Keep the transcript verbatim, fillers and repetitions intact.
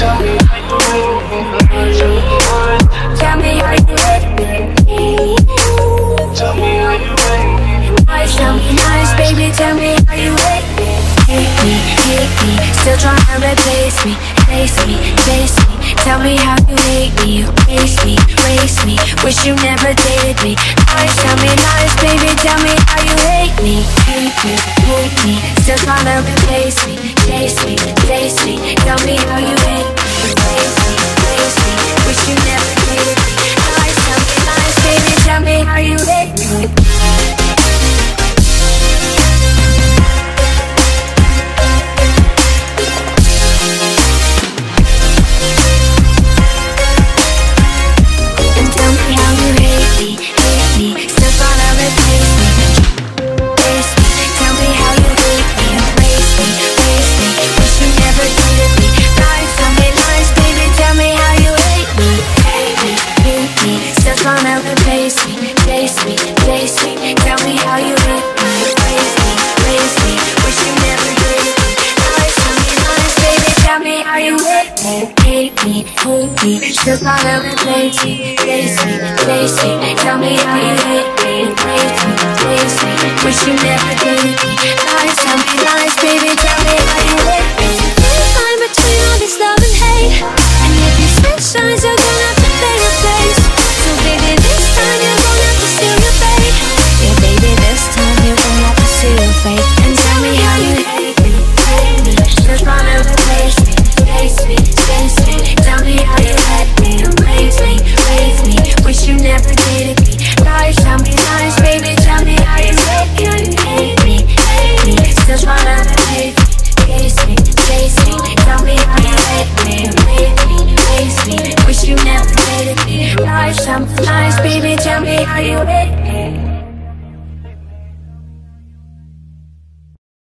Tell me how you hate me. Tell me how you hate me. Tell me how you hate me. Nice, tell me nice, baby, tell me how you hate me. Hate me, hate me, still trying to replace me. Chase me, chase me, tell me how you hate me. Race me, race me, wish you never dated me. Nice, tell me nice, baby, tell me how you hate me. Hate me, hate me, still trying to replace me. Chase me, chase me, tell me how you hate me. Race me, race me, wish you never dated me. Nice, tell me nice, baby, tell me how you hate me. Still trying to replace me, chase me, chase me. Tell me how you hate me, praise me, praise me. Wish you never dated me. Lies, tell me lies, baby, tell me how you hate me. Line between all this love and hate, and if you switch sides, you're gonna have to play your place. So baby, this time you're gonna have to seal your fate. Yeah, baby, this time you're gonna have to seal your fate. And tell me how you hate me, hate me. Still trying to replace me, chase me, chase me. Tell me how you hate me, raise me, raise me. Wish you never dated me. Lies, tell me lies, baby, tell me how you hate me. Hate me, hate me. Still trying to replace me, chase me, chase me. Tell me how you hate me, raise me, raise me. Wish you never dated me. Lies, tell me lies, baby, tell me how you hate me.